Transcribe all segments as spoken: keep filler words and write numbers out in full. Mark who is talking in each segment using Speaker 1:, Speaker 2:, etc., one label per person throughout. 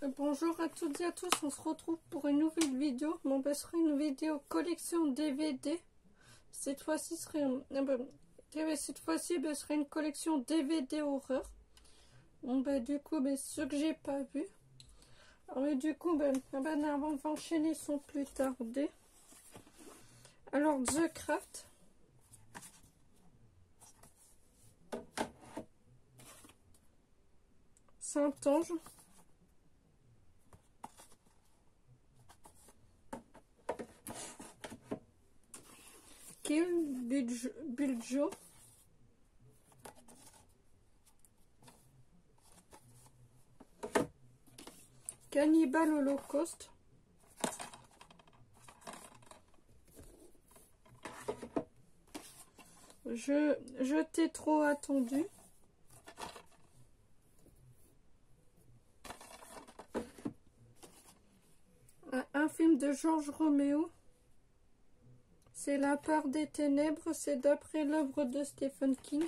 Speaker 1: Bonjour à toutes et à tous, on se retrouve pour une nouvelle vidéo. Bon, bah, ce sera une vidéo collection D V D. Cette fois-ci, serait un... ah ben, cette fois-ci, bah, ce serait une collection D V D horreur. Bon, bah, du coup, bah, ceux que j'ai pas vu. Alors, et du coup, bah, ah ben, on va enchaîner sans plus tarder. Alors, The Craft. Saint-Ange. Kill Bill, Cannibal Holocaust, je, je t'ai trop attendu, un, un film de Georges Romero. C'est La part des ténèbres, c'est d'après l'œuvre de Stephen King.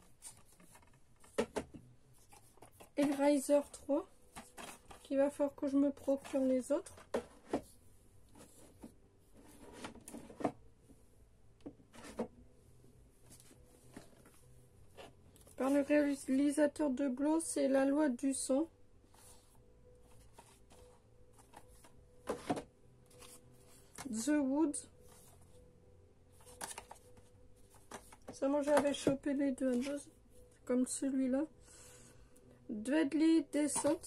Speaker 1: Hellraiser trois, qu'il va falloir que je me procure les autres. Par le réalisateur de Blow, c'est La loi du sang. The Woods. Ça, moi j'avais chopé les deux, comme celui-là. Deadly Descent.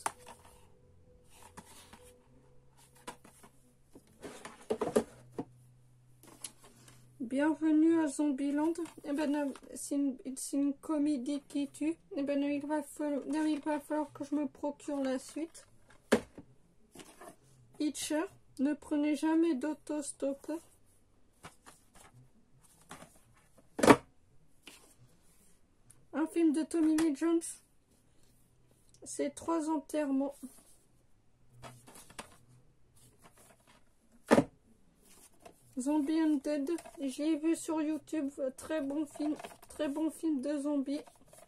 Speaker 1: Bienvenue à Zombieland. Eh ben, c'est une, une comédie qui tue. Eh ben, il va, falloir, il va falloir que je me procure la suite. Hitcher. Ne prenez jamais d'autostoppeur. Un film de Tommy Lee Jones. C'est Trois enterrements. Zombie Undead. J'ai vu sur YouTube. Très bon film. Très bon film de zombies.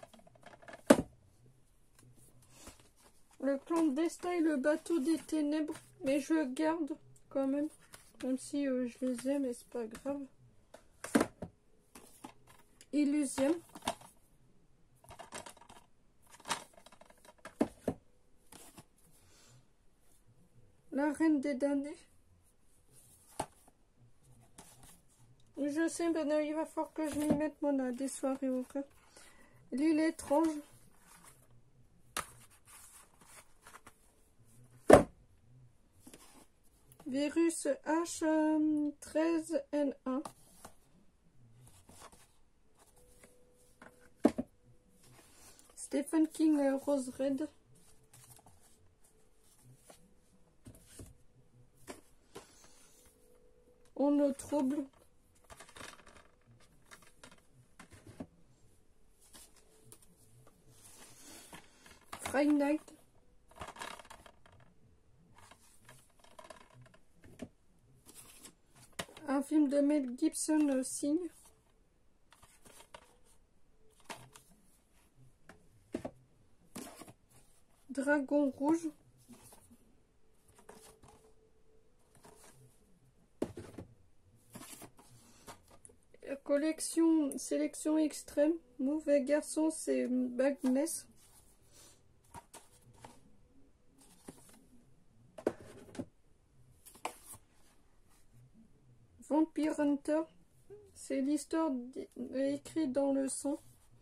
Speaker 1: Le clandestin et le bateau des ténèbres. Mais je garde quand même. Même si euh, je les aime et c'est pas grave. Illusion. La reine des damnés. Je sais, ben non, il va falloir que je m'y mette, mon a des soirées au cas. L'île étrange. Virus H treize N un. Stephen King, Rose Red. On nous trouble. Friday Night. Un film de Mel Gibson, euh, Signe. Dragon rouge. Collection, sélection extrême. Mauvais garçon, c'est Magnus. Vampire Hunter, c'est l'histoire écrite dans le sang.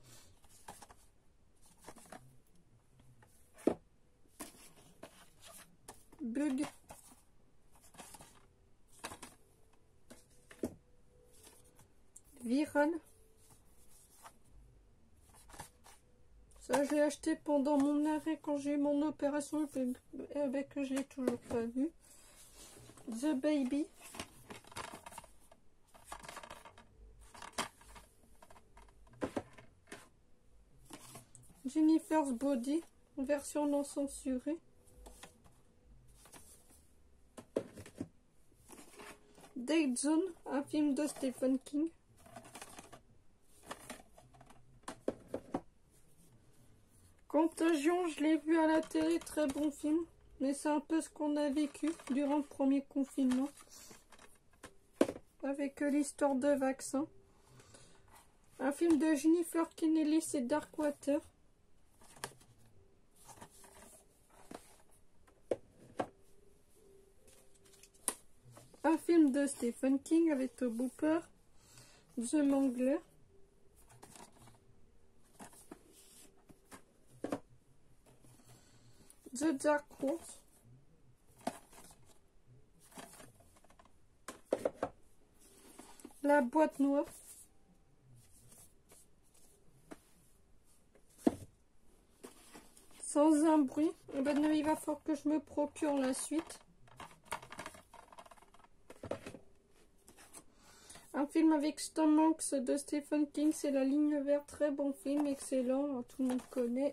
Speaker 1: Bug. Viral. Ça, je l'ai acheté pendant mon arrêt quand j'ai eu mon opération, avec que je l'ai toujours pas vu. The Baby. Jennifer's Body, version non censurée. Dead Zone, un film de Stephen King. Contagion, je l'ai vu à la télé, très bon film. mais c'est un peu ce qu'on a vécu durant le premier confinement. Avec euh, l'histoire de vaccin. Un film de Jennifer Connelly, c'est Darkwater. Un film de Stephen King avec Tobe Hooper, The Mangler. The Dark Horse. La boîte noire. Sans un bruit. Et ben, il va falloir que je me procure la suite. Un film avec Tom Hanks de Stephen King, c'est La Ligne verte. Très bon film, excellent, tout le monde connaît.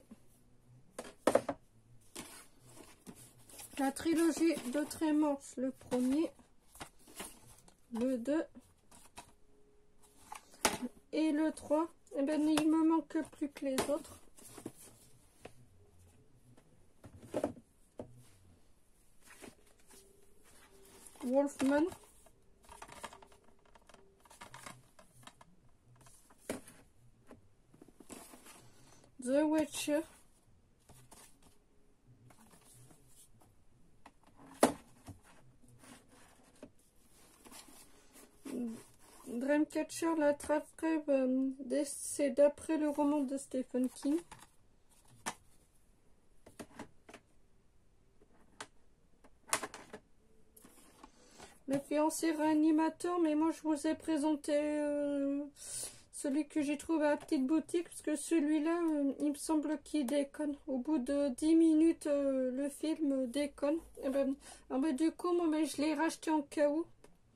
Speaker 1: La trilogie de Tremors, le premier, le deux et le trois. Et ben, il me manque plus que les autres. Wolfman. The Witcher. Dreamcatcher, la trappe rêve, euh, c'est d'après le roman de Stephen King. Le fiancé réanimateur, mais moi je vous ai présenté euh, celui que j'ai trouvé à la petite boutique, parce que celui-là, euh, il me semble qu'il déconne. Au bout de dix minutes, euh, le film déconne. Et ben, ah ben, du coup, moi, ben, je l'ai racheté en cas où.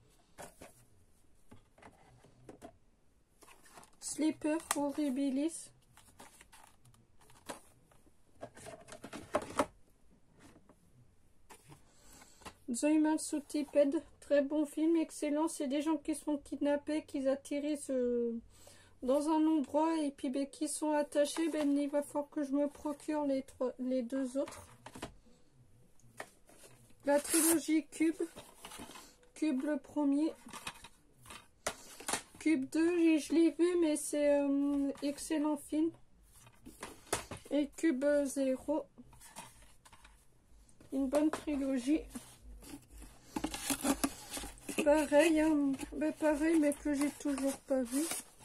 Speaker 1: Sleeper Horribilis. The Human Centipede, très bon film, excellent. C'est des gens qui sont kidnappés, qui atterrissent euh, dans un endroit et puis ben, qui sont attachés. Ben, il va falloir que je me procure les, trois, les deux autres. La trilogie Cube. Cube le premier. Cube deux, je l'ai vu, mais c'est un euh, excellent film. Et Cube zéro. Une bonne trilogie. Pareil, hein, ben pareil, mais que j'ai toujours pas vu.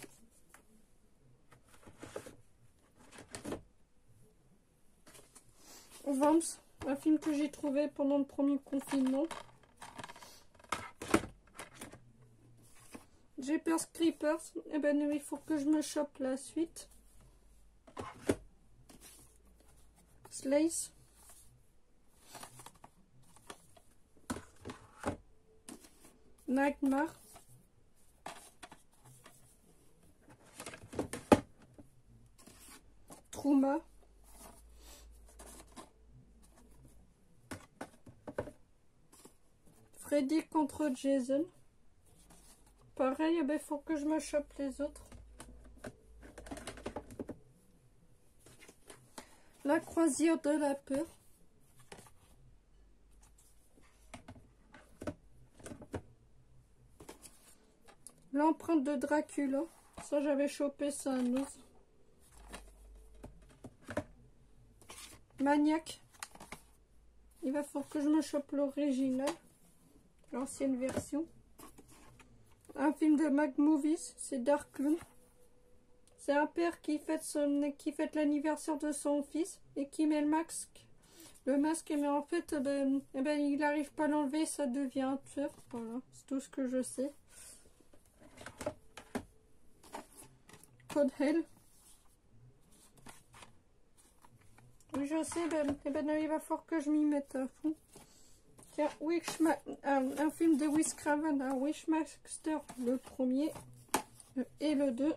Speaker 1: Vamps, un film que j'ai trouvé pendant le premier confinement. Jeepers Creepers, et ben il faut que je me chope la suite. Slice. Nightmare. Trauma. Freddy contre Jason. Pareil, il faut que je me chope les autres. La croisière de la peur. L'empreinte de Dracula. Ça, j'avais chopé ça à nous. Maniac. Il va falloir que je me chope l'original. L'ancienne version. Un film de Mac Movies, c'est Dark Clown. C'est un père qui fête, son, qui fête l'anniversaire de son fils et qui met le masque. Le masque, mais en fait, ben, eh ben, il n'arrive pas à l'enlever, ça devient un tueur. Voilà, c'est tout ce que je sais. Code Hell. Oui, je sais, ben, eh ben, il va falloir que je m'y mette à fond. Tiens, Wishma un, un film de Wes Craven, un Wishmaster, le premier et le deux.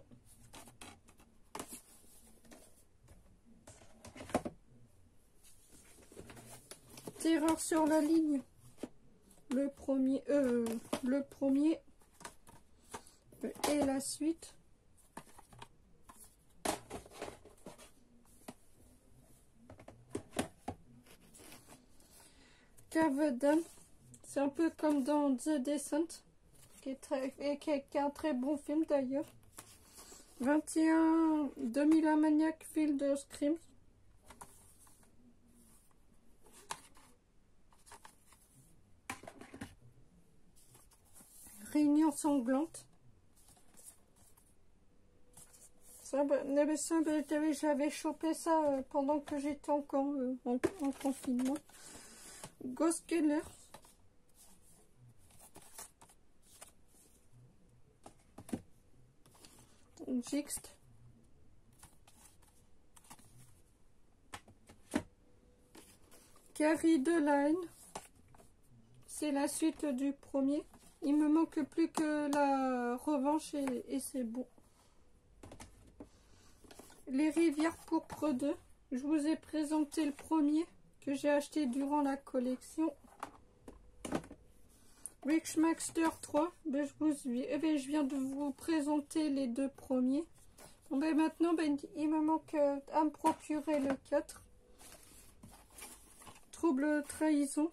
Speaker 1: Terreur sur la ligne, le premier, euh, le premier et la suite. Cavedan. C'est un peu comme dans The Descent, qui est, très, et qui est, qui est un très bon film d'ailleurs. vingt et un deux mille un Maniac Field Screams. Réunion sanglante. Ça, bah, ça bah, j'avais chopé ça euh, pendant que j'étais encore euh, en, en confinement. Ghost Killer. Jixt. Carrie Deline. C'est la suite du premier. Il me manque plus que la revanche et, et c'est bon. Les rivières pourpres deux. Je vous ai présenté le premier que j'ai acheté durant la collection. Wishmaster trois. Ben, je, vous, eh ben, je viens de vous présenter les deux premiers. Bon, ben, maintenant, ben, il me manque à me procurer le quatre. Trouble trahison.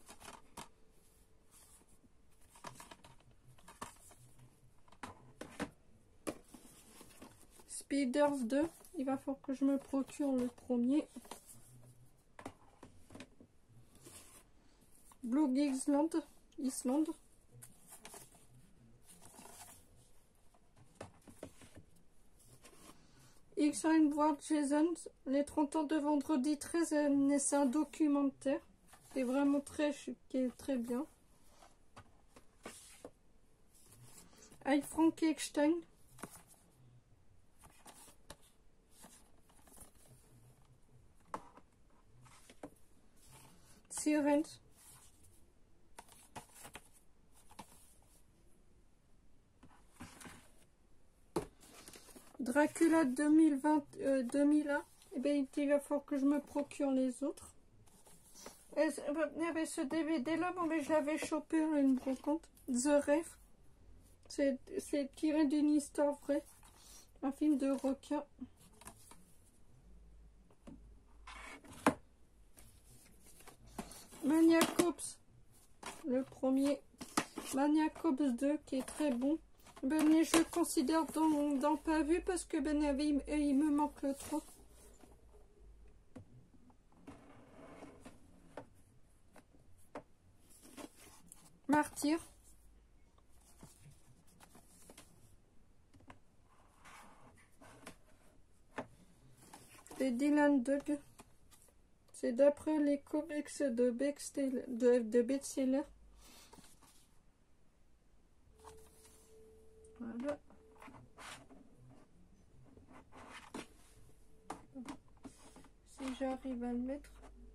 Speaker 1: Speeders deux. Il va falloir que je me procure le premier. Blue Island. Island. X-Rainbow Jason. Les trente ans de vendredi treize. C'est un documentaire. Qui est vraiment très, qui est très bien. Avec Frank Eckstein. Sirens. Dracula deux mille vingt, euh, deux mille un. Et bien, il va falloir que je me procure les autres. Et, et ce D V D là, bon, mais je l'avais chopé à une brocante. The Rave. C'est tiré d'une histoire vraie. Un film de requin. Maniacops, le premier. Maniacops deux qui est très bon. Ben, je le considère dans, dans pas vu parce que ben, il, il me manque le trop. Martyr. Et Dylan Dog. C'est d'après les comics de Bestseller. De, de Bestseller. Voilà. Si j'arrive à le mettre.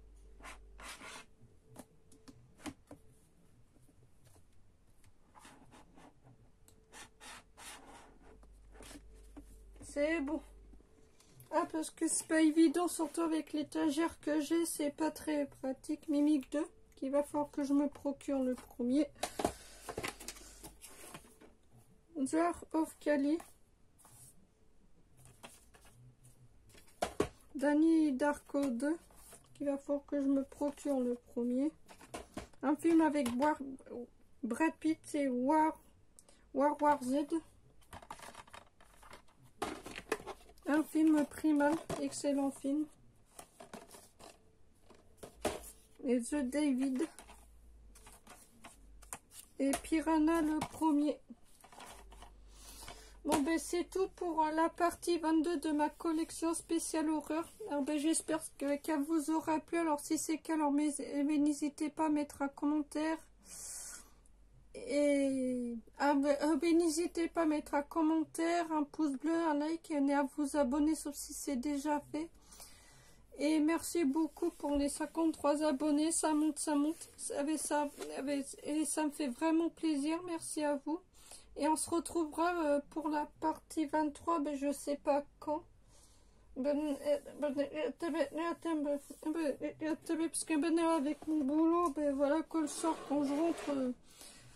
Speaker 1: C'est bon. Ah, parce que c'est pas évident, surtout avec l'étagère que j'ai, c'est pas très pratique. Mimic deux, qu'il va falloir que je me procure le premier. The Heart of Kali. Danny Darko deux, qu'il va falloir que je me procure le premier. Un film avec War, Brad Pitt et War, War War Z. Un film Primal, excellent film. Et The David. Et Piranha le premier. Bon ben c'est tout pour la partie vingt-deux de ma collection spéciale horreur. Alors ben j'espère qu'elle vous aura plu. Alors si c'est le cas, alors n'hésitez pas à mettre un commentaire. Et ah ben, ah ben, n'hésitez pas à mettre un commentaire, un pouce bleu, un like et à vous abonner sauf si c'est déjà fait. Et merci beaucoup pour les cinquante-trois abonnés, ça monte, ça monte, avec ça, avec, et ça me fait vraiment plaisir, merci à vous. Et on se retrouvera euh, pour la partie vingt-trois, ben je sais pas quand. Ben, ben, parce que ben, avec mon boulot, ben voilà, quand le soir, quand je rentre, euh,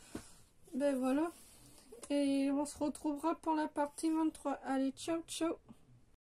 Speaker 1: ben voilà. Et on se retrouvera pour la partie vingt-trois. Allez, ciao, ciao.